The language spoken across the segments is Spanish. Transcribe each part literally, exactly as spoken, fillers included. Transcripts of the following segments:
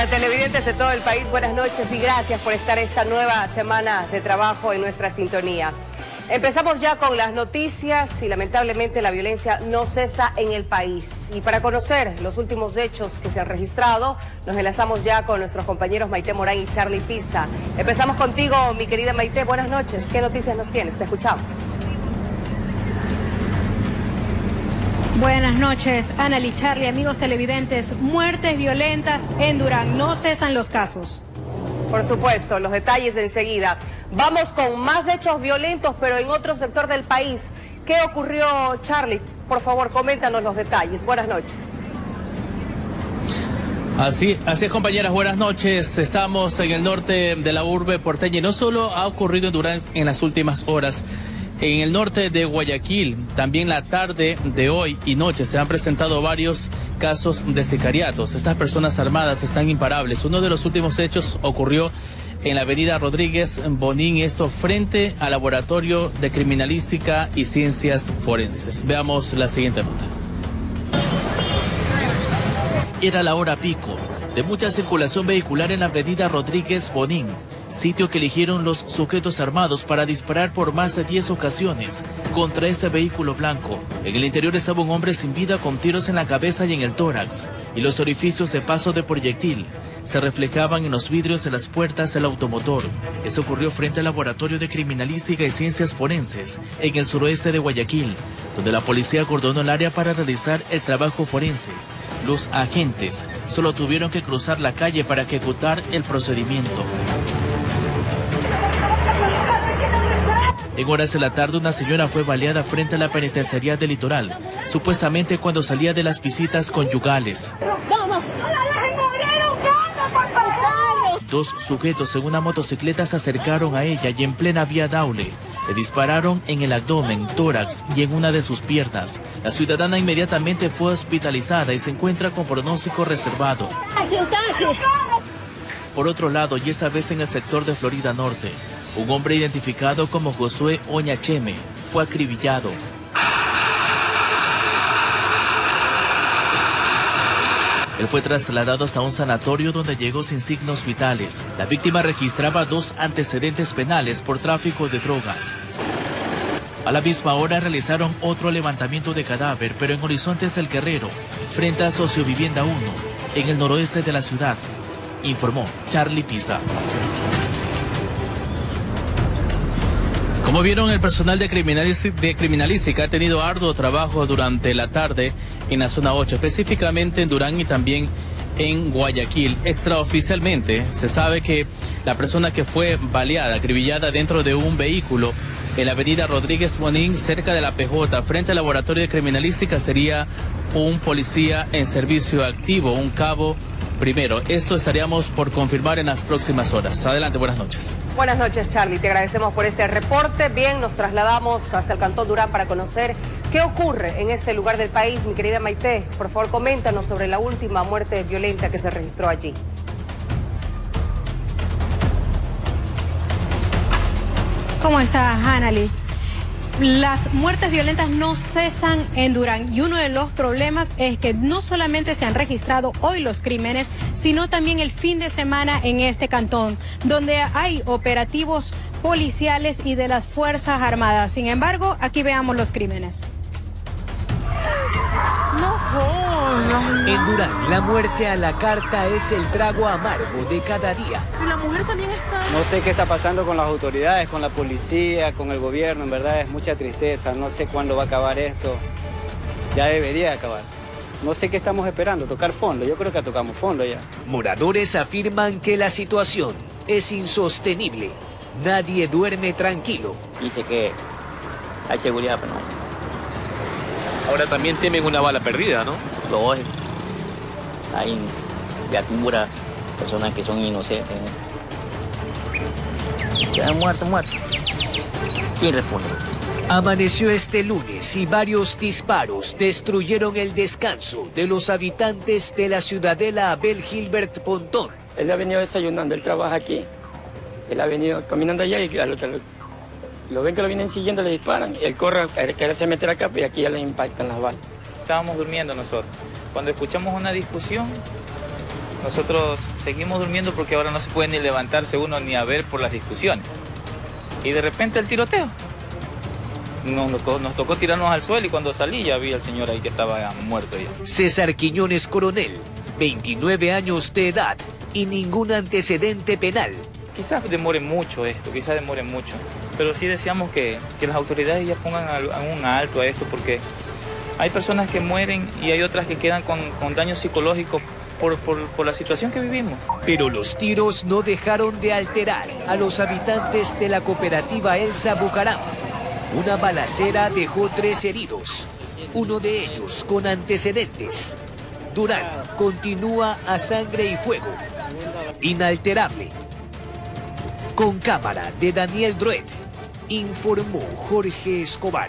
Hola, televidentes de todo el país, buenas noches y gracias por estar esta nueva semana de trabajo en nuestra sintonía. Empezamos ya con las noticias y lamentablemente la violencia no cesa en el país. Y para conocer los últimos hechos que se han registrado, nos enlazamos ya con nuestros compañeros Maite Morán y Charlie Pisa. Empezamos contigo, mi querida Maite, buenas noches. ¿Qué noticias nos tienes? Te escuchamos. Buenas noches, Anali, Charlie, amigos televidentes. Muertes violentas en Durán, no cesan los casos. Por supuesto, los detalles enseguida. Vamos con más hechos violentos, pero en otro sector del país. ¿Qué ocurrió, Charlie? Por favor, coméntanos los detalles. Buenas noches. Así, así es, compañeras, buenas noches. Estamos en el norte de la urbe porteña y no solo ha ocurrido en Durán en las últimas horas. En el norte de Guayaquil, también la tarde de hoy y noche se han presentado varios casos de sicariatos. Estas personas armadas están imparables. Uno de los últimos hechos ocurrió en la avenida Rodríguez Bonín, esto frente al Laboratorio de Criminalística y Ciencias Forenses. Veamos la siguiente nota. Era la hora pico de mucha circulación vehicular en la avenida Rodríguez Bonín, sitio que eligieron los sujetos armados para disparar por más de diez ocasiones contra ese vehículo blanco. En el interior estaba un hombre sin vida con tiros en la cabeza y en el tórax, y los orificios de paso de proyectil se reflejaban en los vidrios de las puertas del automotor. Eso ocurrió frente al Laboratorio de Criminalística y Ciencias Forenses, en el suroeste de Guayaquil, donde la policía acordonó el área para realizar el trabajo forense. Los agentes solo tuvieron que cruzar la calle para ejecutar el procedimiento. En horas de la tarde, una señora fue baleada frente a la penitenciaría del Litoral, supuestamente cuando salía de las visitas conyugales. Dos sujetos en una motocicleta se acercaron a ella y en plena vía Daule le dispararon en el abdomen, tórax y en una de sus piernas. La ciudadana inmediatamente fue hospitalizada y se encuentra con pronóstico reservado. Por otro lado, y esa vez en el sector de Florida Norte, un hombre identificado como Josué Oñacheme fue acribillado. Él fue trasladado hasta un sanatorio donde llegó sin signos vitales. La víctima registraba dos antecedentes penales por tráfico de drogas. A la misma hora realizaron otro levantamiento de cadáver, pero en Horizontes del Guerrero, frente a Sociovivienda uno, en el noroeste de la ciudad, informó Charlie Pisa. Como vieron, el personal de, criminalística, de criminalística ha tenido arduo trabajo durante la tarde en la zona ocho, específicamente en Durán y también en Guayaquil. Extraoficialmente se sabe que la persona que fue baleada, acribillada dentro de un vehículo en la avenida Rodríguez Bonín, cerca de la P J, frente al Laboratorio de Criminalística, sería un policía en servicio activo, un cabo primero. Esto estaríamos por confirmar en las próximas horas. Adelante, buenas noches. Buenas noches, Charlie. Te agradecemos por este reporte. Bien, nos trasladamos hasta el Cantón Durán para conocer qué ocurre en este lugar del país. Mi querida Maite, por favor, coméntanos sobre la última muerte violenta que se registró allí. ¿Cómo está, Hanali? Las muertes violentas no cesan en Durán y uno de los problemas es que no solamente se han registrado hoy los crímenes, sino también el fin de semana en este cantón, donde hay operativos policiales y de las Fuerzas Armadas. Sin embargo, aquí veamos los crímenes. No, no. En Durán, la muerte a la carta es el trago amargo de cada día. Y la mujer también está... No sé qué está pasando con las autoridades, con la policía, con el gobierno. En verdad es mucha tristeza. No sé cuándo va a acabar esto. Ya debería acabar. No sé qué estamos esperando, tocar fondo. Yo creo que tocamos fondo ya. Moradores afirman que la situación es insostenible. Nadie duerme tranquilo. Dice que hay seguridad, pero no hay. Ahora también temen una bala perdida, ¿no? Lógico. Hay criaturas, personas que son inocentes, ¿no? Que han muerto, muerto. ¿Quién responde? Amaneció este lunes y varios disparos destruyeron el descanso de los habitantes de la ciudadela Abel Gilbert Pontón. Él ha venido desayunando, él trabaja aquí. Él ha venido caminando allá y a lo que lo, lo ven que lo vienen siguiendo, le disparan. Él corre a quererse meter acá, pero aquí ya le impactan las balas. Estábamos durmiendo nosotros. Cuando escuchamos una discusión, Nosotros seguimos durmiendo porque ahora no se puede ni levantarse uno ni a ver por las discusiones. Y de repente el tiroteo. Nos, nos, tocó, nos tocó tirarnos al suelo y cuando salí ya vi al señor ahí que estaba muerto ya. César Quiñones Coronel, veintinueve años de edad y ningún antecedente penal. Quizás demore mucho esto, quizás demore mucho, pero sí deseamos que, que las autoridades ya pongan a, a un alto a esto porque hay personas que mueren y hay otras que quedan con, con daño psicológico por, por, por la situación que vivimos. Pero los tiros no dejaron de alterar a los habitantes de la cooperativa Elsa Bucaram. Una balacera dejó tres heridos, uno de ellos con antecedentes. Durán continúa a sangre y fuego, inalterable. Con cámara de Daniel Druet, informó Jorge Escobar.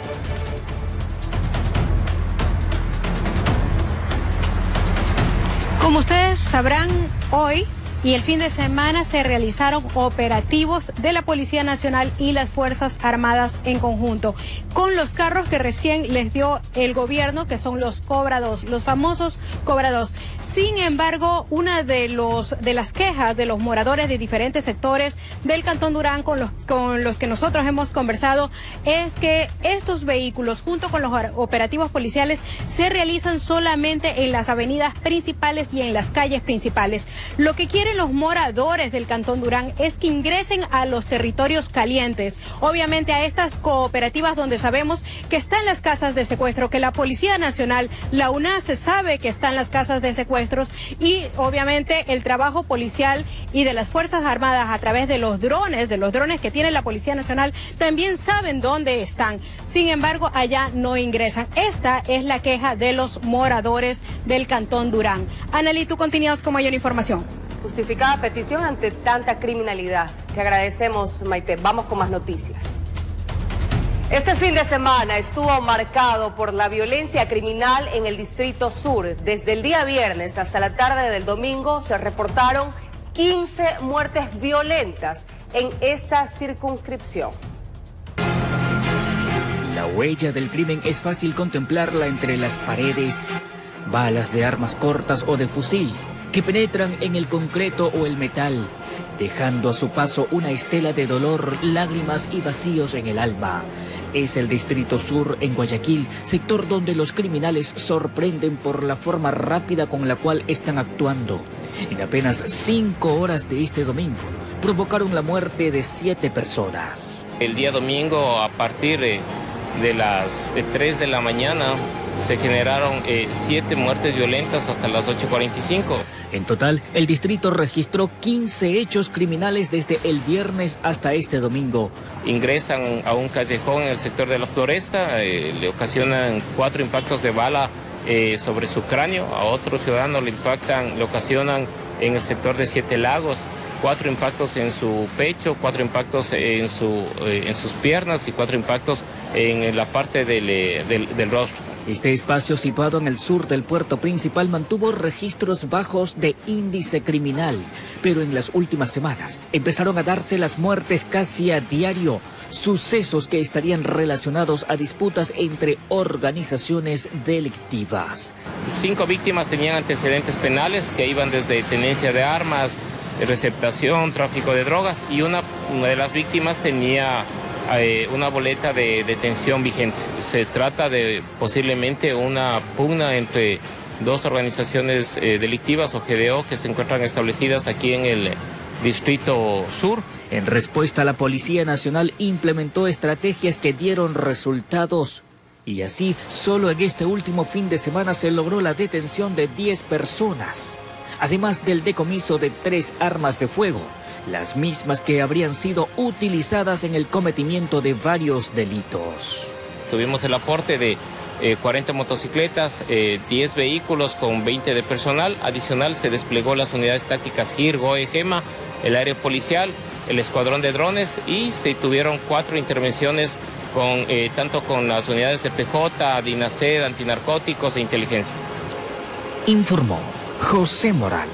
Como ustedes sabrán, hoy y el fin de semana se realizaron operativos de la Policía Nacional y las Fuerzas Armadas en conjunto, con los carros que recién les dio el gobierno, que son los Cobra dos, los famosos Cobra dos. Sin embargo, una de los de las quejas de los moradores de diferentes sectores del Cantón Durán con los, con los que nosotros hemos conversado es que estos vehículos, junto con los operativos policiales, se realizan solamente en las avenidas principales y en las calles principales. Lo que quieren los moradores del Cantón Durán es que ingresen a los territorios calientes, obviamente a estas cooperativas donde sabemos que están las casas de secuestro, que la Policía Nacional, la UNACE sabe que están las casas de secuestros y obviamente el trabajo policial y de las Fuerzas Armadas a través de los drones, de los drones que tiene la Policía Nacional, también saben dónde están. Sin embargo, allá no ingresan. Esta es la queja de los moradores del Cantón Durán. Analí, tú continúas con mayor información. Justificada petición ante tanta criminalidad. Te agradecemos, Maite. Vamos con más noticias. Este fin de semana estuvo marcado por la violencia criminal en el Distrito Sur. Desde el día viernes hasta la tarde del domingo se reportaron quince muertes violentas en esta circunscripción. La huella del crimen es fácil contemplarla entre las paredes. Balas de armas cortas o de fusil que penetran en el concreto o el metal, dejando a su paso una estela de dolor, lágrimas y vacíos en el alma. Es el Distrito Sur en Guayaquil, sector donde los criminales sorprenden por la forma rápida con la cual están actuando. En apenas cinco horas de este domingo, provocaron la muerte de siete personas. El día domingo, a partir de las tres de la mañana, se generaron eh, siete muertes violentas hasta las ocho cuarenta y cinco. En total, el distrito registró quince hechos criminales desde el viernes hasta este domingo. Ingresan a un callejón en el sector de la Floresta, eh, le ocasionan cuatro impactos de bala eh, sobre su cráneo. A otro ciudadano le impactan, le ocasionan en el sector de Siete Lagos cuatro impactos en su pecho, cuatro impactos en, su, eh, en sus piernas y cuatro impactos en la parte del, del, del rostro. Este espacio, situado en el sur del puerto principal, mantuvo registros bajos de índice criminal, pero en las últimas semanas empezaron a darse las muertes casi a diario, sucesos que estarían relacionados a disputas entre organizaciones delictivas. Cinco víctimas tenían antecedentes penales que iban desde tenencia de armas, receptación, tráfico de drogas, y una, una de las víctimas tenía eh, una boleta de detención vigente. Se trata de posiblemente una pugna entre dos organizaciones eh, delictivas o G D O que se encuentran establecidas aquí en el Distrito Sur. En respuesta, la Policía Nacional implementó estrategias que dieron resultados. Y así, solo en este último fin de semana se logró la detención de diez personas. Además del decomiso de tres armas de fuego, las mismas que habrían sido utilizadas en el cometimiento de varios delitos. Tuvimos el aporte de eh, cuarenta motocicletas, eh, diez vehículos con veinte de personal. Adicional se desplegó las unidades tácticas G I R, G O E, GEMA, el área policial, el escuadrón de drones, y se tuvieron cuatro intervenciones con, eh, tanto con las unidades de P J, DINASED, antinarcóticos e inteligencia. Informó José Morales.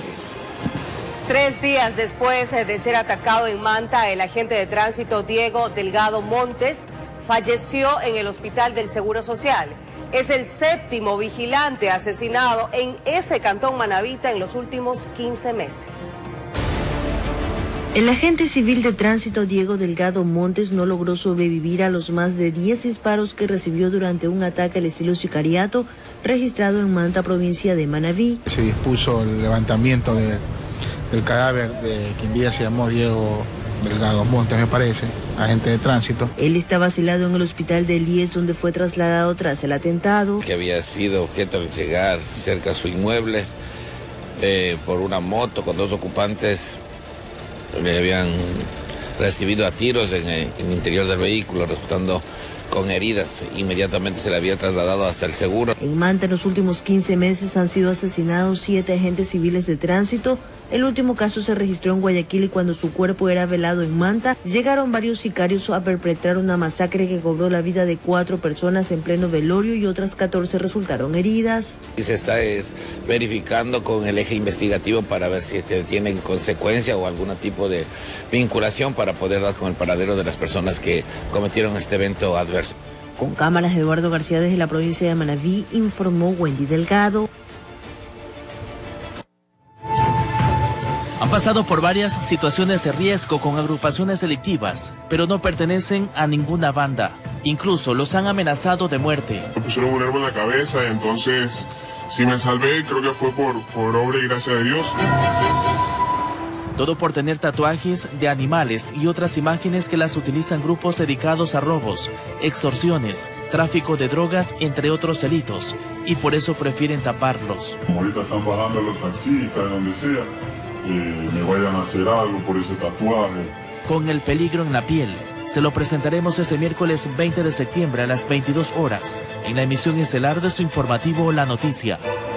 Tres días después de ser atacado en Manta, el agente de tránsito Diego Delgado Montes falleció en el Hospital del Seguro Social. Es el séptimo vigilante asesinado en ese cantón manabita en los últimos quince meses. El agente civil de tránsito Diego Delgado Montes no logró sobrevivir a los más de diez disparos que recibió durante un ataque al estilo sicariato registrado en Manta, provincia de Manabí. Se dispuso el levantamiento de, del cadáver de quien vía se llamó Diego Delgado Montes, me parece, agente de tránsito. Él estaba asilado en el hospital de Lies, donde fue trasladado tras el atentado. Que había sido objeto al llegar cerca a su inmueble eh, por una moto con dos ocupantes. Le habían recibido a tiros en, en el interior del vehículo, resultando con heridas. Inmediatamente se le había trasladado hasta el seguro. En Manta, en los últimos quince meses han sido asesinados siete agentes civiles de tránsito. El último caso se registró en Guayaquil y cuando su cuerpo era velado en Manta, llegaron varios sicarios a perpetrar una masacre que cobró la vida de cuatro personas en pleno velorio y otras catorce resultaron heridas. Y se está es, verificando con el eje investigativo para ver si se tienen consecuencia o algún tipo de vinculación para poder dar con el paradero de las personas que cometieron este evento adverso. Con cámaras, Eduardo García desde la provincia de Manabí, informó Wendy Delgado. Han pasado por varias situaciones de riesgo con agrupaciones delictivas, pero no pertenecen a ninguna banda. Incluso los han amenazado de muerte. Me pusieron un arma en la cabeza, entonces si me salvé creo que fue por, por obra y gracia de Dios. Todo por tener tatuajes de animales y otras imágenes que las utilizan grupos dedicados a robos, extorsiones, tráfico de drogas, entre otros delitos, y por eso prefieren taparlos. Como ahorita están bajando los taxistas, de donde sea, eh, me vayan a hacer algo por ese tatuaje. Con el peligro en la piel, se lo presentaremos este miércoles veinte de septiembre a las veintidós horas, en la emisión estelar de su informativo La Noticia.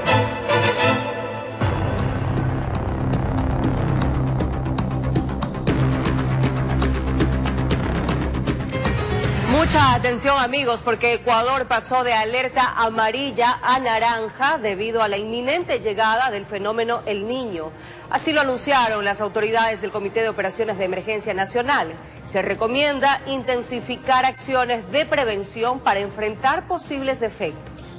Mucha atención, amigos, porque Ecuador pasó de alerta amarilla a naranja debido a la inminente llegada del fenómeno El Niño. Así lo anunciaron las autoridades del Comité de Operaciones de Emergencia Nacional. Se recomienda intensificar acciones de prevención para enfrentar posibles efectos.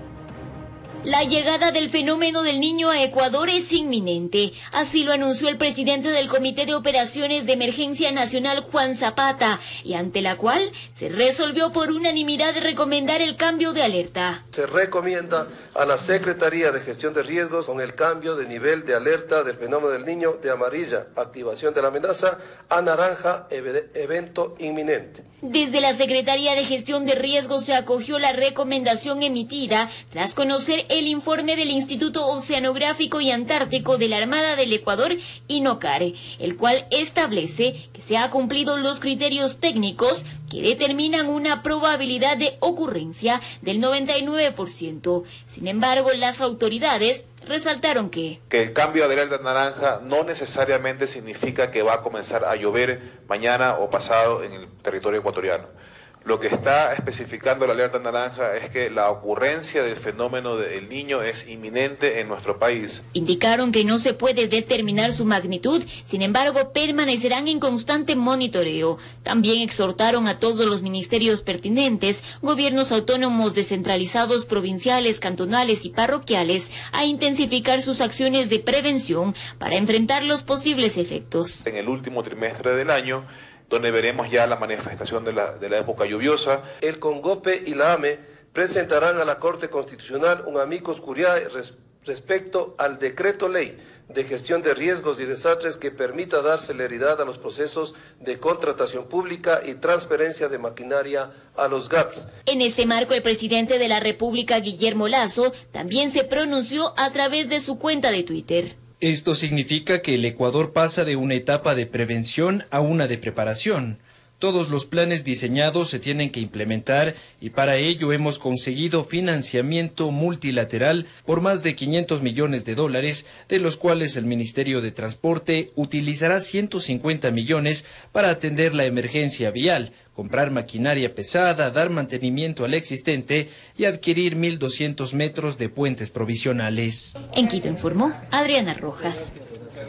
La llegada del fenómeno del Niño a Ecuador es inminente. Así lo anunció el presidente del Comité de Operaciones de Emergencia Nacional, Juan Zapata, y ante la cual se resolvió por unanimidad recomendar el cambio de alerta. Se recomienda a la Secretaría de Gestión de Riesgos con el cambio de nivel de alerta del fenómeno del Niño de amarilla, activación de la amenaza, a naranja, evento inminente. Desde la Secretaría de Gestión de Riesgos se acogió la recomendación emitida tras conocer el informe del Instituto Oceanográfico y Antártico de la Armada del Ecuador, INOCAR, el cual establece que se han cumplido los criterios técnicos que determinan una probabilidad de ocurrencia del noventa y nueve por ciento. Sin embargo, las autoridades resaltaron que... que el cambio de alerta naranja no necesariamente significa que va a comenzar a llover mañana o pasado en el territorio ecuatoriano. Lo que está especificando la alerta naranja es que la ocurrencia del fenómeno del Niño es inminente en nuestro país. Indicaron que no se puede determinar su magnitud, sin embargo permanecerán en constante monitoreo. También exhortaron a todos los ministerios pertinentes, gobiernos autónomos descentralizados, provinciales, cantonales y parroquiales, a intensificar sus acciones de prevención para enfrentar los posibles efectos. En el último trimestre del año, donde veremos ya la manifestación de la, de la época lluviosa. El CONGOPE y la A M E presentarán a la Corte Constitucional un amicus curiae res, respecto al decreto ley de gestión de riesgos y desastres que permita dar celeridad a los procesos de contratación pública y transferencia de maquinaria a los G A T S. En este marco, el presidente de la República, Guillermo Lasso, también se pronunció a través de su cuenta de Twitter. Esto significa que el Ecuador pasa de una etapa de prevención a una de preparación. Todos los planes diseñados se tienen que implementar y para ello hemos conseguido financiamiento multilateral por más de quinientos millones de dólares, de los cuales el Ministerio de Transporte utilizará ciento cincuenta millones para atender la emergencia vial, comprar maquinaria pesada, dar mantenimiento al existente y adquirir mil doscientos metros de puentes provisionales. En Quito informó Adriana Rojas.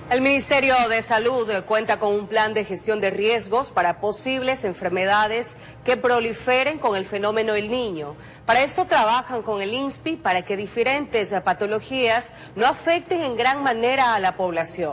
El Ministerio de Salud cuenta con un plan de gestión de riesgos para posibles enfermedades que proliferen con el fenómeno El Niño. Para esto trabajan con el INSPI para que diferentes patologías no afecten en gran manera a la población.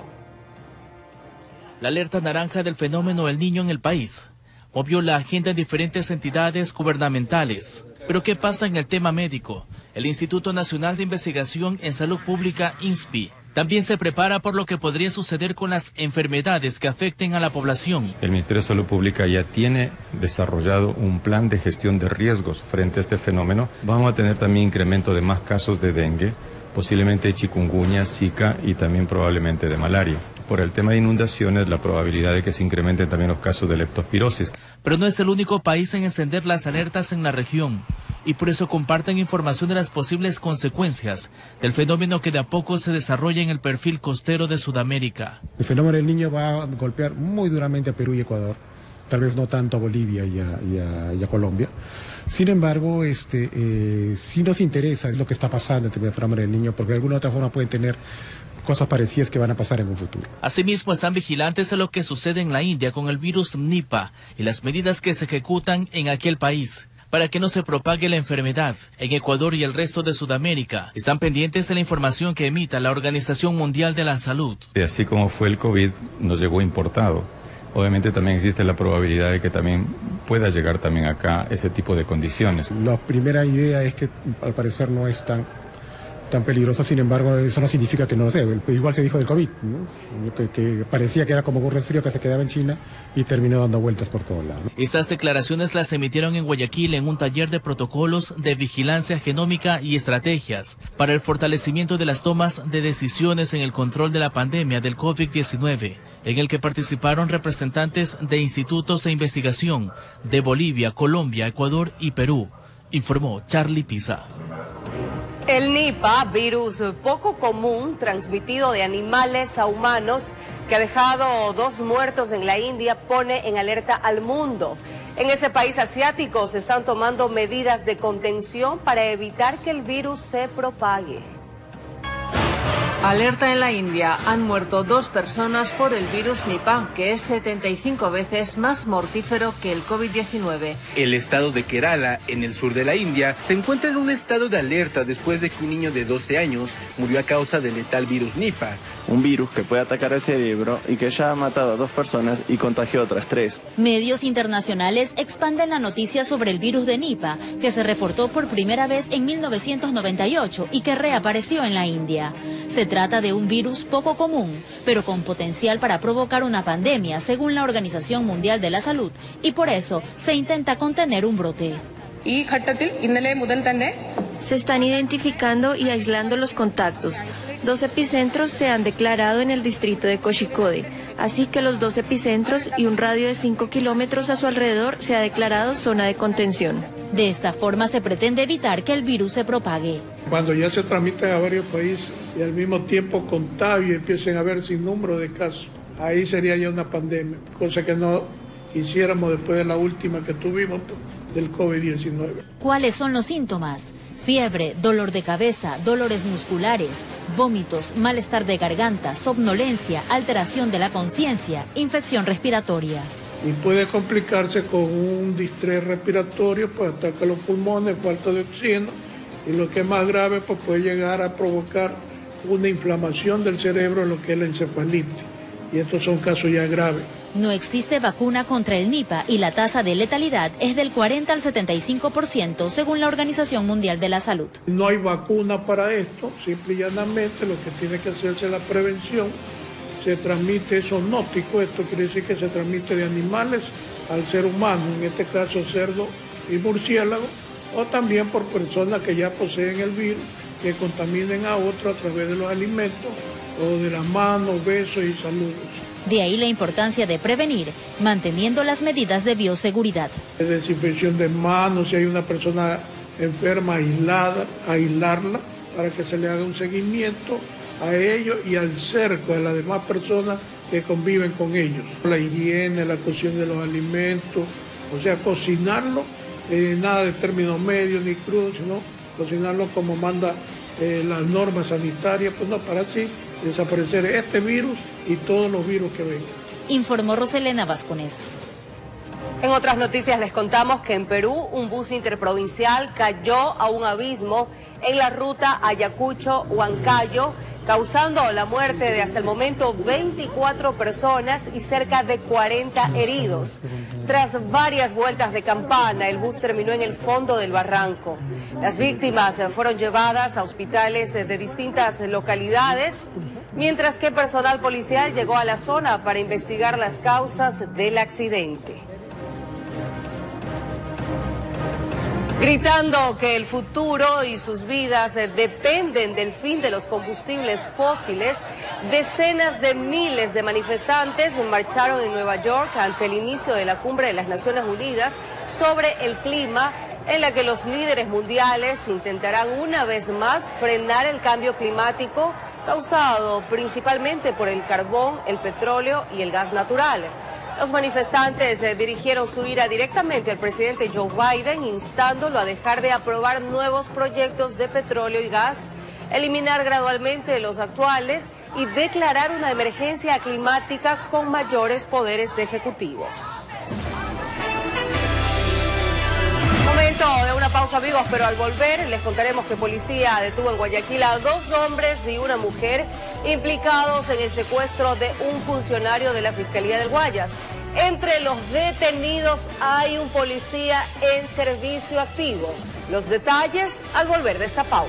La alerta naranja del fenómeno El Niño en el país movió la agenda en diferentes entidades gubernamentales. Pero ¿qué pasa en el tema médico? El Instituto Nacional de Investigación en Salud Pública, INSPI, también se prepara por lo que podría suceder con las enfermedades que afecten a la población. El Ministerio de Salud Pública ya tiene desarrollado un plan de gestión de riesgos frente a este fenómeno. Vamos a tener también incremento de más casos de dengue, posiblemente de chikungunya, zika y también probablemente de malaria. Por el tema de inundaciones, la probabilidad de que se incrementen también los casos de leptospirosis. Pero no es el único país en encender las alertas en la región. Y por eso comparten información de las posibles consecuencias del fenómeno que de a poco se desarrolla en el perfil costero de Sudamérica. El fenómeno del Niño va a golpear muy duramente a Perú y Ecuador, tal vez no tanto a Bolivia y a, y a, y a Colombia. Sin embargo, este, eh, sí nos interesa lo que está pasando entre el fenómeno del Niño, porque de alguna u otra forma pueden tener cosas parecidas que van a pasar en un futuro. Asimismo, están vigilantes de lo que sucede en la India con el virus Nipah y las medidas que se ejecutan en aquel país para que no se propague la enfermedad. En Ecuador y el resto de Sudamérica están pendientes de la información que emita la Organización Mundial de la Salud. Y así como fue el COVID, nos llegó importado. Obviamente también existe la probabilidad de que también pueda llegar también acá ese tipo de condiciones. La primera idea es que al parecer no es tan, tan peligroso, sin embargo eso no significa que no lo sea. Igual se dijo del COVID, ¿no? que, que parecía que era como un resfrío que se quedaba en China y terminó dando vueltas por todos lados. Estas declaraciones las emitieron en Guayaquil en un taller de protocolos de vigilancia genómica y estrategias para el fortalecimiento de las tomas de decisiones en el control de la pandemia del COVID diecinueve, en el que participaron representantes de institutos de investigación de Bolivia, Colombia, Ecuador y Perú, informó Charlie Pisa. El Nipah, virus poco común transmitido de animales a humanos que ha dejado dos muertos en la India, pone en alerta al mundo. En ese país asiático se están tomando medidas de contención para evitar que el virus se propague. Alerta en la India. Han muerto dos personas por el virus Nipah, que es setenta y cinco veces más mortífero que el COVID diecinueve. El estado de Kerala, en el sur de la India, se encuentra en un estado de alerta después de que un niño de doce años murió a causa del letal virus Nipah. Un virus que puede atacar el cerebro y que ya ha matado a dos personas y contagió a otras tres. Medios internacionales expanden la noticia sobre el virus de Nipah, que se reportó por primera vez en mil novecientos noventa y ocho y que reapareció en la India. Se trata de un virus poco común, pero con potencial para provocar una pandemia, según la Organización Mundial de la Salud, y por eso se intenta contener un brote. Se están identificando y aislando los contactos. Dos epicentros se han declarado en el distrito de Kozhikode, así que los dos epicentros y un radio de cinco kilómetros a su alrededor se ha declarado zona de contención. De esta forma se pretende evitar que el virus se propague. Cuando ya se transmiten a varios países y al mismo tiempo contagio y empiecen a haber sin número de casos, ahí sería ya una pandemia, cosa que no quisiéramos después de la última que tuvimos del COVID diecinueve. ¿Cuáles son los síntomas? Fiebre, dolor de cabeza, dolores musculares, vómitos, malestar de garganta, somnolencia, alteración de la conciencia, infección respiratoria. Y puede complicarse con un distrés respiratorio, pues ataca los pulmones, falta de oxígeno, y lo que es más grave, pues puede llegar a provocar una inflamación del cerebro, lo que es la encefalitis, y estos son casos ya graves. No existe vacuna contra el Nipah y la tasa de letalidad es del cuarenta al setenta y cinco por ciento según la Organización Mundial de la Salud. No hay vacuna para esto, simple y llanamente lo que tiene que hacerse es la prevención. Se transmite, es zoonótico, esto quiere decir que se transmite de animales al ser humano, en este caso cerdo y murciélago, o también por personas que ya poseen el virus, que contaminen a otros a través de los alimentos o de las manos, besos y saludos. De ahí la importancia de prevenir, manteniendo las medidas de bioseguridad. Desinfección de manos, si hay una persona enferma aislada, aislarla para que se le haga un seguimiento a ellos y al cerco de las demás personas que conviven con ellos. La higiene, la cocción de los alimentos, o sea, cocinarlo, eh, nada de términos medios ni crudos, sino cocinarlo como manda eh, las normas sanitarias, pues no, para así desaparecer este virus y todos los virus que vengan. Informó Roselena Vasconés. En otras noticias les contamos que en Perú un bus interprovincial cayó a un abismo en la ruta Ayacucho-Huancayo, causando la muerte de hasta el momento veinticuatro personas y cerca de cuarenta heridos. Tras varias vueltas de campana, el bus terminó en el fondo del barranco. Las víctimas fueron llevadas a hospitales de distintas localidades, mientras que personal policial llegó a la zona para investigar las causas del accidente. Gritando que el futuro y sus vidas eh, dependen del fin de los combustibles fósiles, decenas de miles de manifestantes marcharon en Nueva York ante el inicio de la cumbre de las Naciones Unidas sobre el clima, en la que los líderes mundiales intentarán una vez más frenar el cambio climático causado principalmente por el carbón, el petróleo y el gas natural. Los manifestantes eh, dirigieron su ira directamente al presidente Joe Biden, instándolo a dejar de aprobar nuevos proyectos de petróleo y gas, eliminar gradualmente los actuales y declarar una emergencia climática con mayores poderes ejecutivos. Momento de una pausa, amigos, pero al volver les contaremos que policía detuvo en Guayaquil a dos hombres y una mujer implicados en el secuestro de un funcionario de la Fiscalía del Guayas. Entre los detenidos hay un policía en servicio activo. Los detalles al volver de esta pausa.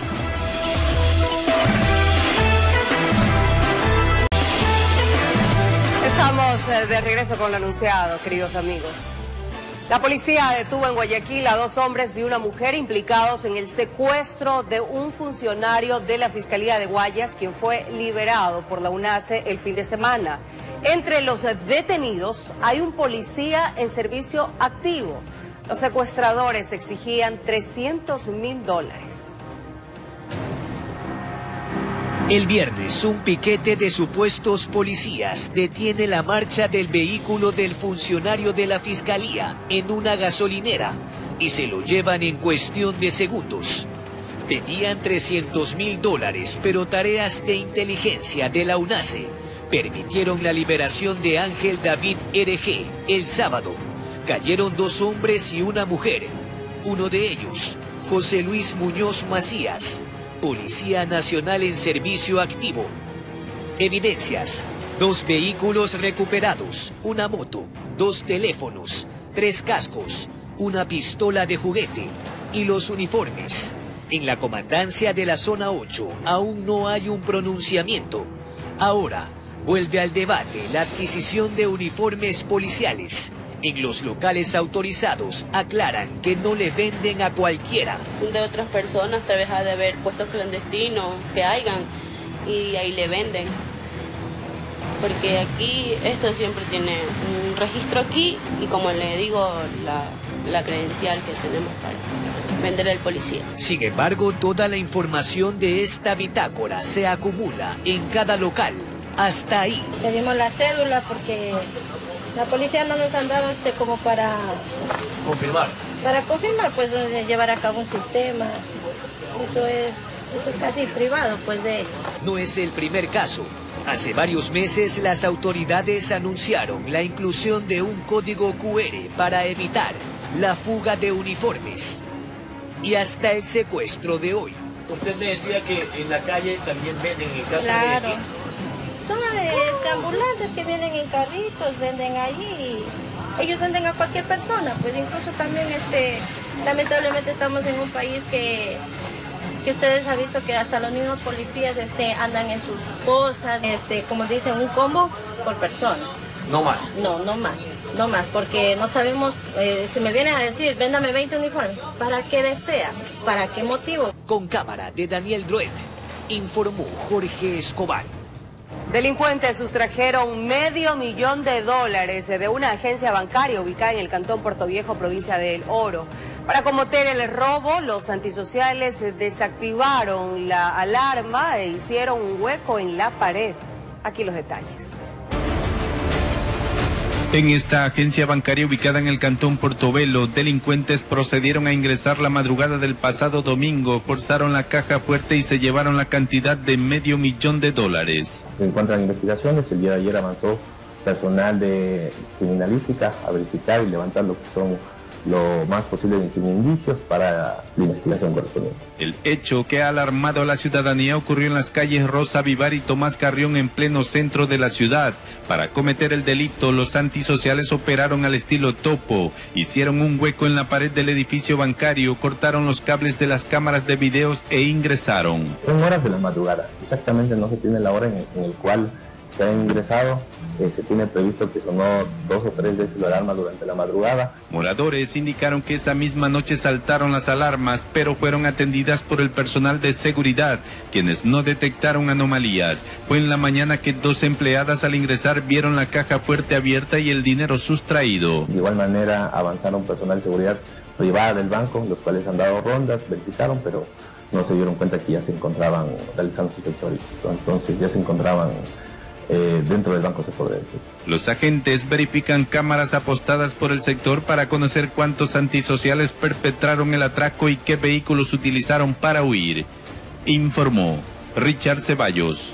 Estamos de regreso con lo anunciado, queridos amigos. La policía detuvo en Guayaquil a dos hombres y una mujer implicados en el secuestro de un funcionario de la Fiscalía de Guayas, quien fue liberado por la UNACE el fin de semana. Entre los detenidos hay un policía en servicio activo. Los secuestradores exigían trescientos mil dólares. El viernes, un piquete de supuestos policías detiene la marcha del vehículo del funcionario de la Fiscalía en una gasolinera y se lo llevan en cuestión de segundos. Pedían trescientos mil dólares, pero tareas de inteligencia de la UNACE permitieron la liberación de Ángel David R G el sábado. Cayeron dos hombres y una mujer. Uno de ellos, José Luis Muñoz Macías, Policía Nacional en servicio activo. Evidencias: dos vehículos recuperados, una moto, dos teléfonos, tres cascos, una pistola de juguete y los uniformes. En la comandancia de la zona ocho aún no hay un pronunciamiento. Ahora vuelve al debate la adquisición de uniformes policiales. En los locales autorizados aclaran que no le venden a cualquiera. De otras personas, tal vez ha de haber puestos clandestinos que hayan y ahí le venden. Porque aquí esto siempre tiene un registro aquí y, como le digo, la, la credencial que tenemos para vender al policía. Sin embargo, toda la información de esta bitácora se acumula en cada local. Hasta ahí. Pedimos la cédula porque la policía no nos han dado este como para confirmar. Para confirmar, pues llevar a cabo un sistema. Eso es, eso es casi privado, pues de. No es el primer caso. Hace varios meses las autoridades anunciaron la inclusión de un código cu erre para evitar la fuga de uniformes y hasta el secuestro de hoy. Usted me decía que en la calle también venden en el caso claro. de Son este, ambulantes que vienen en carritos, venden allí. Ellos venden a cualquier persona, pues incluso también este, lamentablemente estamos en un país que, que ustedes han visto que hasta los mismos policías este, andan en sus cosas, este, como dicen, un combo por persona. No más. No, no más, no más, porque no sabemos, eh, si me vienen a decir, véndame veinte uniformes, ¿para qué desea? ¿Para qué motivo? Con cámara de Daniel Druet, informó Jorge Escobar. Delincuentes sustrajeron medio millón de dólares de una agencia bancaria ubicada en el cantón Puerto Viejo, provincia de El Oro. Para combatir el robo, los antisociales desactivaron la alarma e hicieron un hueco en la pared. Aquí los detalles. En esta agencia bancaria ubicada en el cantón Portobelo, delincuentes procedieron a ingresar la madrugada del pasado domingo, forzaron la caja fuerte y se llevaron la cantidad de medio millón de dólares. Se encuentran investigaciones, el día de ayer avanzó personal de criminalística a verificar y levantar lo que son lo más posible de indicios para la investigación correspondiente. El hecho que ha alarmado a la ciudadanía ocurrió en las calles Rosa Vivar y Tomás Carrión en pleno centro de la ciudad. Para cometer el delito, los antisociales operaron al estilo topo, hicieron un hueco en la pared del edificio bancario, cortaron los cables de las cámaras de videos e ingresaron. En horas de la madrugada, exactamente no se tiene la hora en el, en el cual se ha ingresado. Eh, se tiene previsto que sonó dos o tres veces la alarma durante la madrugada. Moradores indicaron que esa misma noche saltaron las alarmas, pero fueron atendidas por el personal de seguridad, quienes no detectaron anomalías. Fue en la mañana que dos empleadas al ingresar vieron la caja fuerte abierta y el dinero sustraído. De igual manera avanzaron personal de seguridad privada del banco, los cuales han dado rondas, verificaron, pero no se dieron cuenta que ya se encontraban realizando sus sectores. Entonces ya se encontraban Eh, dentro del banco, se podría decir. Los agentes verifican cámaras apostadas por el sector para conocer cuántos antisociales perpetraron el atraco y qué vehículos utilizaron para huir. Informó Richard Ceballos.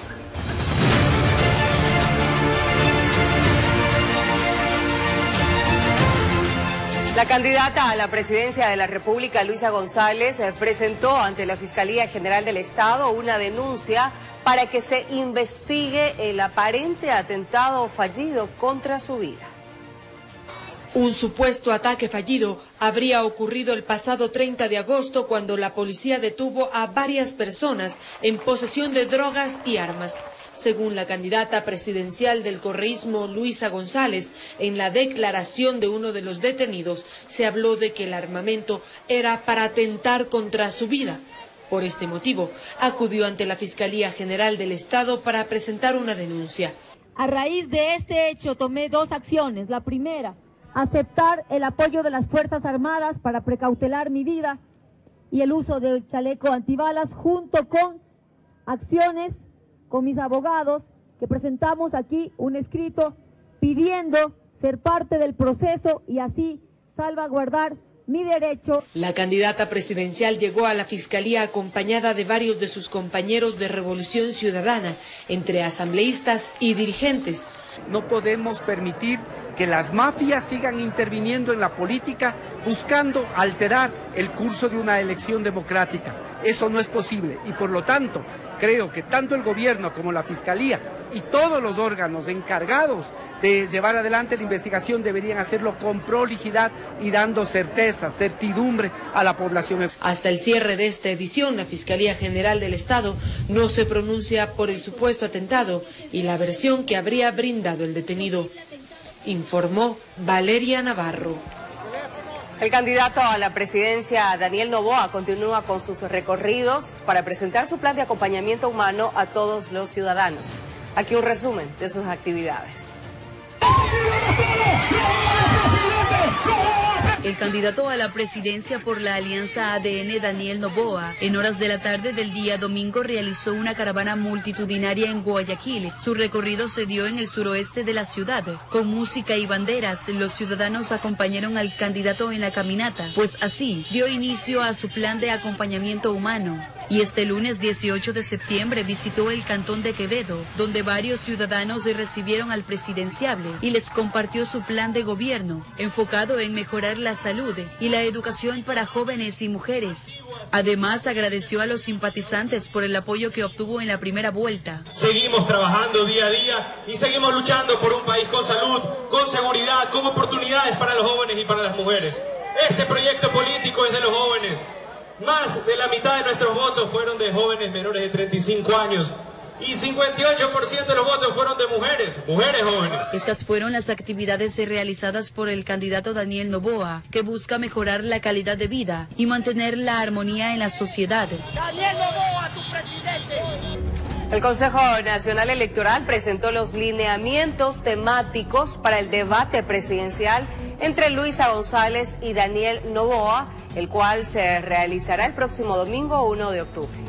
La candidata a la presidencia de la República, Luisa González, presentó ante la Fiscalía General del Estado una denuncia para que se investigue el aparente atentado fallido contra su vida. Un supuesto ataque fallido habría ocurrido el pasado treinta de agosto cuando la policía detuvo a varias personas en posesión de drogas y armas. Según la candidata presidencial del correísmo, Luisa González, en la declaración de uno de los detenidos se habló de que el armamento era para atentar contra su vida. Por este motivo, acudió ante la Fiscalía General del Estado para presentar una denuncia. A raíz de este hecho tomé dos acciones. La primera, aceptar el apoyo de las Fuerzas Armadas para precautelar mi vida y el uso del chaleco antibalas, junto con acciones con mis abogados, que presentamos aquí un escrito pidiendo ser parte del proceso y así salvaguardar mi derecho. La candidata presidencial llegó a la Fiscalía acompañada de varios de sus compañeros de Revolución Ciudadana, entre asambleístas y dirigentes. No podemos permitir que las mafias sigan interviniendo en la política buscando alterar el curso de una elección democrática. Eso no es posible y por lo tanto creo que tanto el gobierno como la Fiscalía y todos los órganos encargados de llevar adelante la investigación deberían hacerlo con prolijidad y dando certeza, certidumbre a la población. Hasta el cierre de esta edición, la Fiscalía General del Estado no se pronuncia por el supuesto atentado y la versión que habría brindado el detenido. Informó Valeria Navarro. El candidato a la presidencia, Daniel Noboa, continúa con sus recorridos para presentar su plan de acompañamiento humano a todos los ciudadanos. Aquí un resumen de sus actividades. El candidato a la presidencia por la Alianza A D N, Daniel Noboa, en horas de la tarde del día domingo realizó una caravana multitudinaria en Guayaquil. Su recorrido se dio en el suroeste de la ciudad. Con música y banderas, los ciudadanos acompañaron al candidato en la caminata, pues así dio inicio a su plan de acompañamiento humano. Y este lunes dieciocho de septiembre visitó el cantón de Quevedo, donde varios ciudadanos recibieron al presidenciable y les compartió su plan de gobierno, enfocado en mejorar la salud y la educación para jóvenes y mujeres. Además, agradeció a los simpatizantes por el apoyo que obtuvo en la primera vuelta. Seguimos trabajando día a día y seguimos luchando por un país con salud, con seguridad, con oportunidades para los jóvenes y para las mujeres. Este proyecto político es de los jóvenes. Más de la mitad de nuestros votos fueron de jóvenes menores de treinta y cinco años y cincuenta y ocho por ciento de los votos fueron de mujeres, mujeres jóvenes. Estas fueron las actividades realizadas por el candidato Daniel Noboa, que busca mejorar la calidad de vida y mantener la armonía en la sociedad. Daniel Noboa, tu presidente. El Consejo Nacional Electoral presentó los lineamientos temáticos para el debate presidencial entre Luisa González y Daniel Noboa, el cual se realizará el próximo domingo uno de octubre.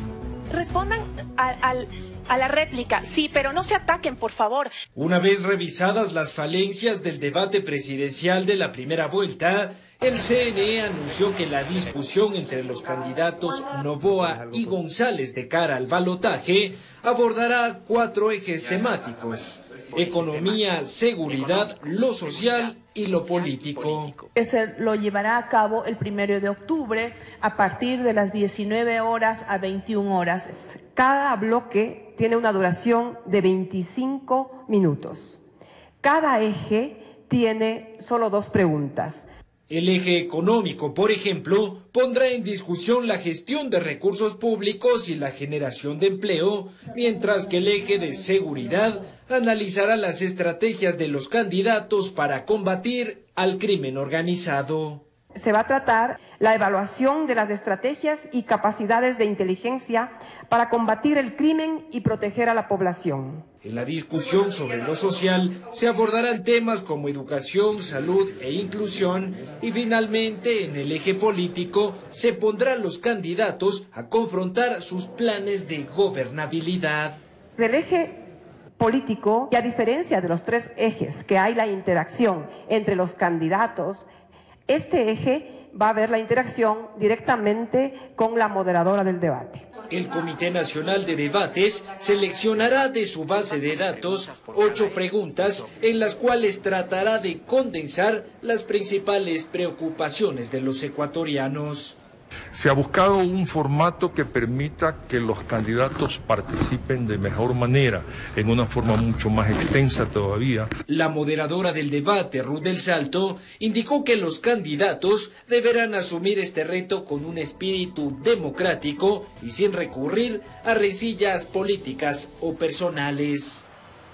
respondan al, al, a la réplica, sí, pero no se ataquen, por favor. Una vez revisadas las falencias del debate presidencial de la primera vuelta, el C N E anunció que la discusión entre los candidatos Noboa y González de cara al balotaje abordará cuatro ejes temáticos: economía, seguridad, lo social y lo político. Se lo llevará a cabo el primero de octubre a partir de las diecinueve horas a veintiuna horas. Cada bloque tiene una duración de veinticinco minutos. Cada eje tiene solo dos preguntas. El eje económico, por ejemplo, pondrá en discusión la gestión de recursos públicos y la generación de empleo, mientras que el eje de seguridad analizará las estrategias de los candidatos para combatir al crimen organizado. Se va a tratar la evaluación de las estrategias y capacidades de inteligencia para combatir el crimen y proteger a la población. En la discusión sobre lo social se abordarán temas como educación, salud e inclusión, y finalmente en el eje político se pondrán los candidatos a confrontar sus planes de gobernabilidad. Del eje político, y a diferencia de los tres ejes que hay la interacción entre los candidatos, este eje va a haber la interacción directamente con la moderadora del debate. El Comité Nacional de Debates seleccionará de su base de datos ocho preguntas en las cuales tratará de condensar las principales preocupaciones de los ecuatorianos. Se ha buscado un formato que permita que los candidatos participen de mejor manera, en una forma mucho más extensa todavía. La moderadora del debate, Ruth del Salto, indicó que los candidatos deberán asumir este reto con un espíritu democrático y sin recurrir a rencillas políticas o personales.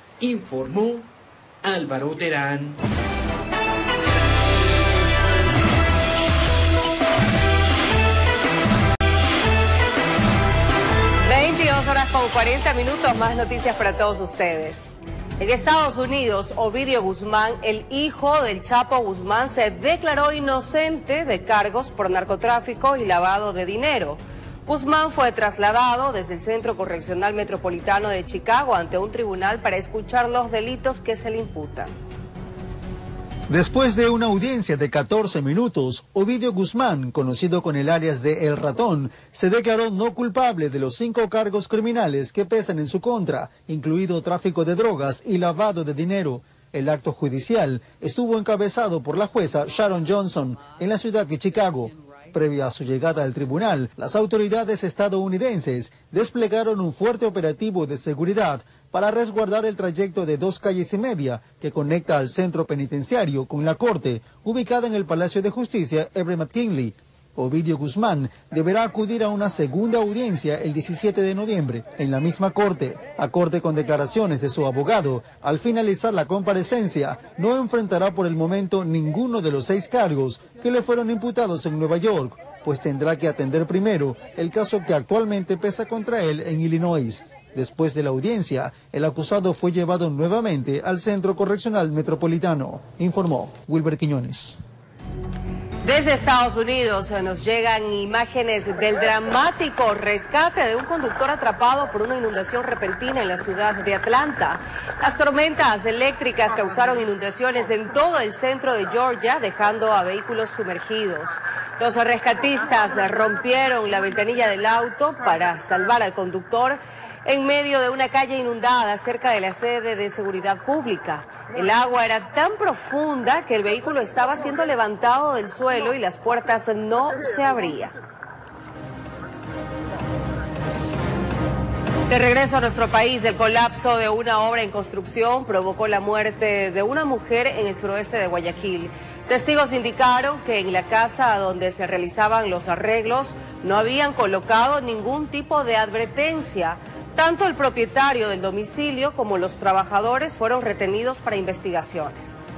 Informó Álvaro Terán. veintidós horas con cuarenta minutos, más noticias para todos ustedes. En Estados Unidos, Ovidio Guzmán, el hijo del Chapo Guzmán, se declaró inocente de cargos por narcotráfico y lavado de dinero. Guzmán fue trasladado desde el Centro Correccional Metropolitano de Chicago ante un tribunal para escuchar los delitos que se le imputan. Después de una audiencia de catorce minutos, Ovidio Guzmán, conocido con el alias de El Ratón, se declaró no culpable de los cinco cargos criminales que pesan en su contra, incluido tráfico de drogas y lavado de dinero. El acto judicial estuvo encabezado por la jueza Sharon Johnson en la ciudad de Chicago. Previo a su llegada al tribunal, las autoridades estadounidenses desplegaron un fuerte operativo de seguridad para resguardar el trayecto de dos calles y media que conecta al centro penitenciario con la corte, ubicada en el Palacio de Justicia Everett McKinley. Ovidio Guzmán deberá acudir a una segunda audiencia el diecisiete de noviembre en la misma corte. Acorde con declaraciones de su abogado, al finalizar la comparecencia, no enfrentará por el momento ninguno de los seis cargos que le fueron imputados en Nueva York, pues tendrá que atender primero el caso que actualmente pesa contra él en Illinois. Después de la audiencia, el acusado fue llevado nuevamente al Centro Correccional Metropolitano, informó Wilber Quiñones. Desde Estados Unidos nos llegan imágenes del dramático rescate de un conductor atrapado por una inundación repentina en la ciudad de Atlanta. Las tormentas eléctricas causaron inundaciones en todo el centro de Georgia, dejando a vehículos sumergidos. Los rescatistas rompieron la ventanilla del auto para salvar al conductor en medio de una calle inundada cerca de la sede de seguridad pública. El agua era tan profunda que el vehículo estaba siendo levantado del suelo y las puertas no se abrían. De regreso a nuestro país, el colapso de una obra en construcción provocó la muerte de una mujer en el suroeste de Guayaquil. Testigos indicaron que en la casa donde se realizaban los arreglos no habían colocado ningún tipo de advertencia. Tanto el propietario del domicilio como los trabajadores fueron retenidos para investigaciones.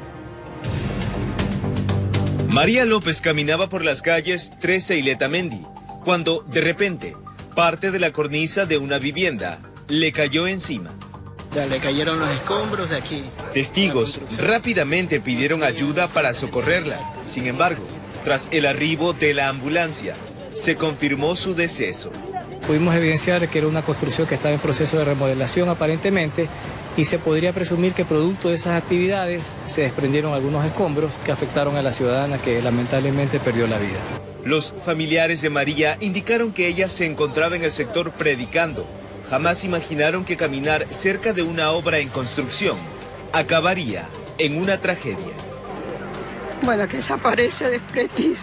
María López caminaba por las calles trece y Letamendi, cuando, de repente, parte de la cornisa de una vivienda le cayó encima. Ya le cayeron los escombros de aquí. Testigos rápidamente pidieron ayuda para socorrerla. Sin embargo, tras el arribo de la ambulancia, se confirmó su deceso. pudimos evidenciar que era una construcción que estaba en proceso de remodelación aparentemente, y se podría presumir que producto de esas actividades se desprendieron algunos escombros que afectaron a la ciudadana, que lamentablemente perdió la vida. Los familiares de María indicaron que ella se encontraba en el sector predicando. Jamás imaginaron que caminar cerca de una obra en construcción acabaría en una tragedia. Bueno, que desaparece despreciso.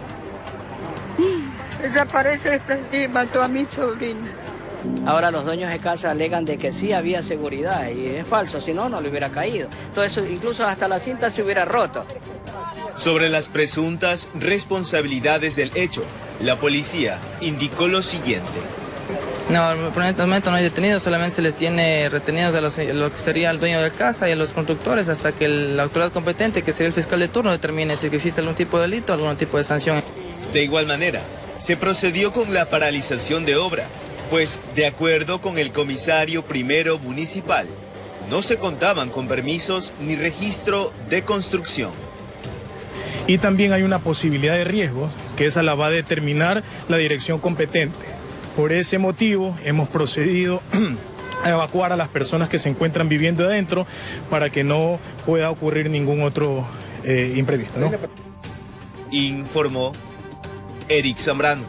Desaparece despreciso, mató a mi sobrina. Ahora los dueños de casa alegan de que sí había seguridad, y es falso, si no, no le hubiera caído. Todo eso, incluso hasta la cinta se hubiera roto. Sobre las presuntas responsabilidades del hecho, la policía indicó lo siguiente. No, por el momento no hay detenidos, solamente se les tiene retenidos a los, lo que sería el dueño de casa y a los constructores hasta que la autoridad competente, que sería el fiscal de turno, determine si existe algún tipo de delito o algún tipo de sanción. De igual manera, se procedió con la paralización de obra, pues de acuerdo con el comisario primero municipal, no se contaban con permisos ni registro de construcción. Y también hay una posibilidad de riesgo, que esa la va a determinar la dirección competente. Por ese motivo hemos procedido a evacuar a las personas que se encuentran viviendo adentro para que no pueda ocurrir ningún otro eh, imprevisto, ¿no? Informó Eric Zambrano.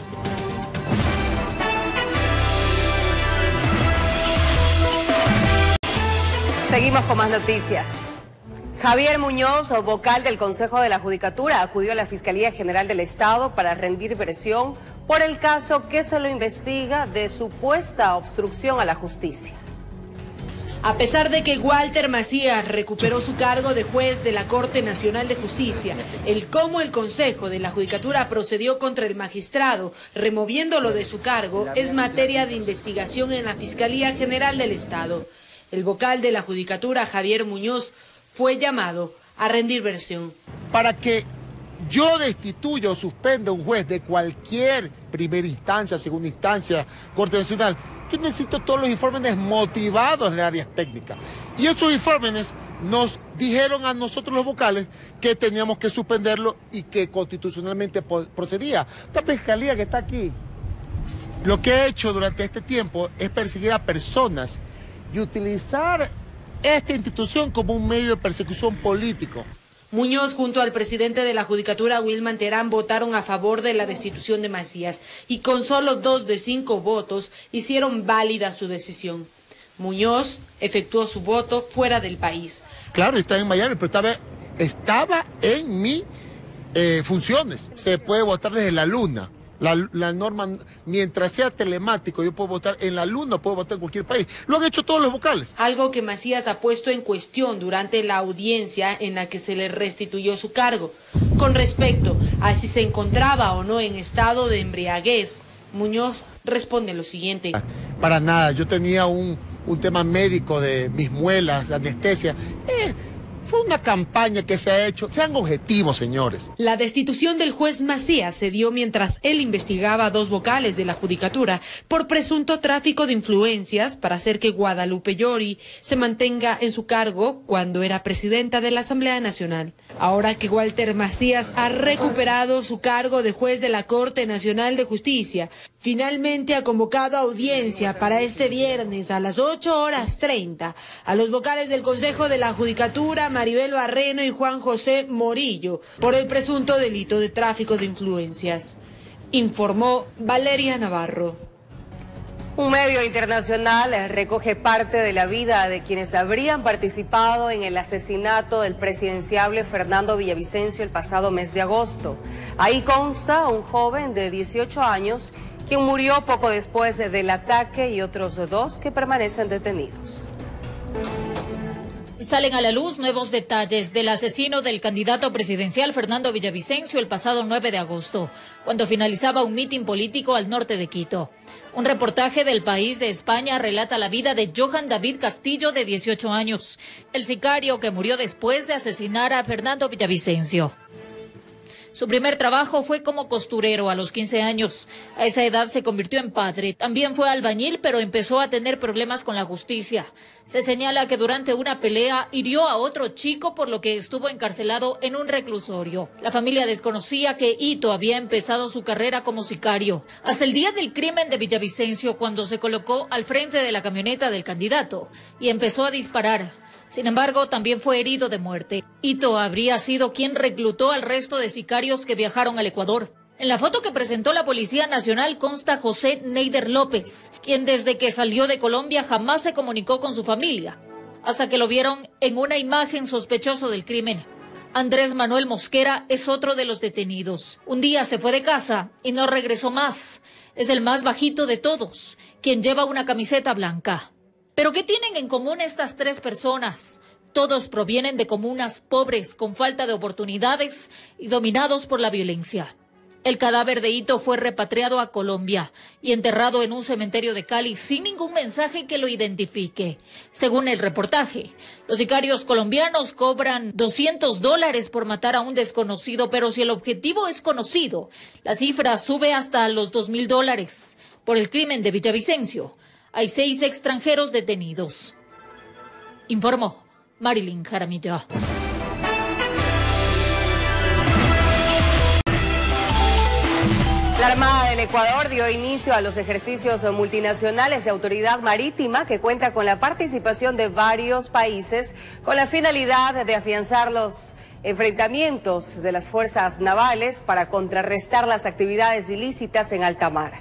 Seguimos con más noticias. Javier Muñoz, vocal del Consejo de la Judicatura, acudió a la Fiscalía General del Estado para rendir versión por el caso que se lo investiga de supuesta obstrucción a la justicia. A pesar de que Walter Macías recuperó su cargo de juez de la Corte Nacional de Justicia, el cómo el Consejo de la Judicatura procedió contra el magistrado, removiéndolo de su cargo, es materia de investigación en la Fiscalía General del Estado. El vocal de la Judicatura, Javier Muñoz, fue llamado a rendir versión. Para que yo destituya o suspenda a un juez de cualquier primera instancia, segunda instancia, Corte Nacional, yo necesito todos los informes motivados en áreas técnicas. Y esos informes nos dijeron a nosotros los vocales que teníamos que suspenderlo y que constitucionalmente procedía. Esta fiscalía que está aquí, lo que ha hecho durante este tiempo es perseguir a personas y utilizar esta institución como un medio de persecución político. Muñoz junto al presidente de la Judicatura, Wilman Terán, votaron a favor de la destitución de Macías y con solo dos de cinco votos hicieron válida su decisión. Muñoz efectuó su voto fuera del país. Claro, está en Miami, pero estaba, estaba en mis eh, funciones. Se puede votar desde la luna. La, la norma, mientras sea telemático, yo puedo votar en la luna, puedo votar en cualquier país. Lo han hecho todos los vocales. Algo que Macías ha puesto en cuestión durante la audiencia en la que se le restituyó su cargo. Con respecto a si se encontraba o no en estado de embriaguez, Muñoz responde lo siguiente. Para nada, yo tenía un, un tema médico de mis muelas, de anestesia. Eh, Fue una campaña que se ha hecho. Sean objetivos, señores. La destitución del juez Macías se dio mientras él investigaba a dos vocales de la Judicatura por presunto tráfico de influencias para hacer que Guadalupe Llori se mantenga en su cargo cuando era presidenta de la Asamblea Nacional. Ahora que Walter Macías ha recuperado su cargo de juez de la Corte Nacional de Justicia, finalmente ha convocado a audiencia para este viernes a las ocho horas treinta a los vocales del Consejo de la Judicatura, Maribel Barreno y Juan José Morillo, por el presunto delito de tráfico de influencias. Informó Valeria Navarro. Un medio internacional recoge parte de la vida de quienes habrían participado en el asesinato del presidenciable Fernando Villavicencio el pasado mes de agosto. Ahí consta un joven de dieciocho años, quien murió poco después del ataque, y otros dos que permanecen detenidos. Salen a la luz nuevos detalles del asesino del candidato presidencial Fernando Villavicencio el pasado nueve de agosto, cuando finalizaba un mitin político al norte de Quito. Un reportaje del País de España relata la vida de Johan David Castillo, de dieciocho años, el sicario que murió después de asesinar a Fernando Villavicencio. Su primer trabajo fue como costurero a los quince años. A esa edad se convirtió en padre. También fue albañil, pero empezó a tener problemas con la justicia. Se señala que durante una pelea hirió a otro chico, por lo que estuvo encarcelado en un reclusorio. La familia desconocía que Ito había empezado su carrera como sicario. Hasta el día del crimen de Villavicencio, cuando se colocó al frente de la camioneta del candidato y empezó a disparar. Sin embargo, también fue herido de muerte. Ito habría sido quien reclutó al resto de sicarios que viajaron al Ecuador. En la foto que presentó la Policía Nacional consta José Neider López, quien desde que salió de Colombia jamás se comunicó con su familia, hasta que lo vieron en una imagen sospechoso del crimen. Andrés Manuel Mosquera es otro de los detenidos. Un día se fue de casa y no regresó más. Es el más bajito de todos, quien lleva una camiseta blanca. ¿Pero qué tienen en común estas tres personas? Todos provienen de comunas pobres, con falta de oportunidades y dominados por la violencia. El cadáver de Ito fue repatriado a Colombia y enterrado en un cementerio de Cali sin ningún mensaje que lo identifique. Según el reportaje, los sicarios colombianos cobran doscientos dólares por matar a un desconocido, pero si el objetivo es conocido, la cifra sube hasta los dos mil dólares. Por el crimen de Villavicencio, hay seis extranjeros detenidos. Informó Marilyn Jaramillo. La Armada del Ecuador dio inicio a los ejercicios multinacionales de autoridad marítima que cuenta con la participación de varios países con la finalidad de afianzar los enfrentamientos de las fuerzas navales para contrarrestar las actividades ilícitas en alta mar.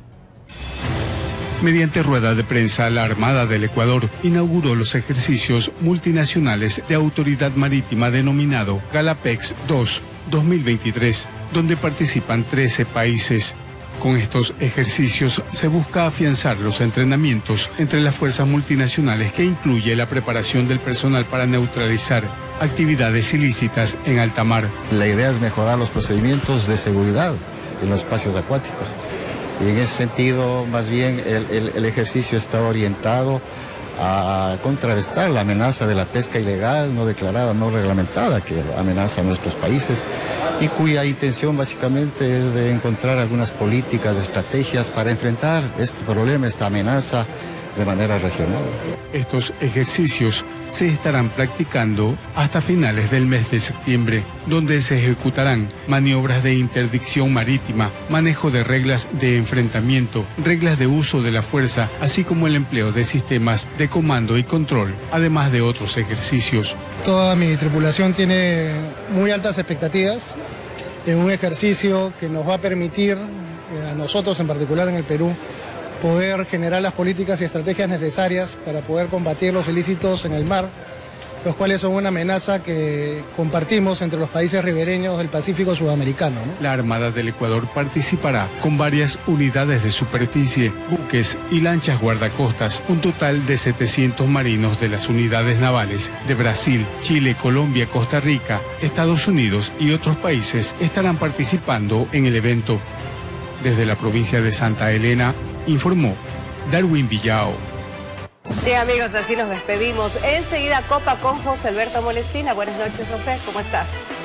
Mediante rueda de prensa, la Armada del Ecuador inauguró los ejercicios multinacionales de autoridad marítima denominado Galapex dos dos mil veintitrés, donde participan trece países. Con estos ejercicios se busca afianzar los entrenamientos entre las fuerzas multinacionales, que incluye la preparación del personal para neutralizar actividades ilícitas en alta mar. La idea es mejorar los procedimientos de seguridad en los espacios acuáticos. Y en ese sentido, más bien, el, el, el ejercicio está orientado a contrarrestar la amenaza de la pesca ilegal, no declarada, no reglamentada, que amenaza a nuestros países y cuya intención básicamente es de encontrar algunas políticas, estrategias para enfrentar este problema, esta amenaza de manera regional. Estos ejercicios se estarán practicando hasta finales del mes de septiembre, donde se ejecutarán maniobras de interdicción marítima, manejo de reglas de enfrentamiento, reglas de uso de la fuerza, así como el empleo de sistemas de comando y control, además de otros ejercicios. Toda mi tripulación tiene muy altas expectativas en un ejercicio que nos va a permitir, a nosotros en particular en el Perú, poder generar las políticas y estrategias necesarias para poder combatir los ilícitos en el mar, los cuales son una amenaza que compartimos entre los países ribereños del Pacífico sudamericano, ¿no? La Armada del Ecuador participará con varias unidades de superficie, buques y lanchas guardacostas, un total de setecientos marinos de las unidades navales de Brasil, Chile, Colombia, Costa Rica, Estados Unidos y otros países estarán participando en el evento. Desde la provincia de Santa Elena, informó Darwin Villao. Bien, amigos, así nos despedimos. Enseguida Copa con José Alberto Molestina. Buenas noches, José, ¿cómo estás?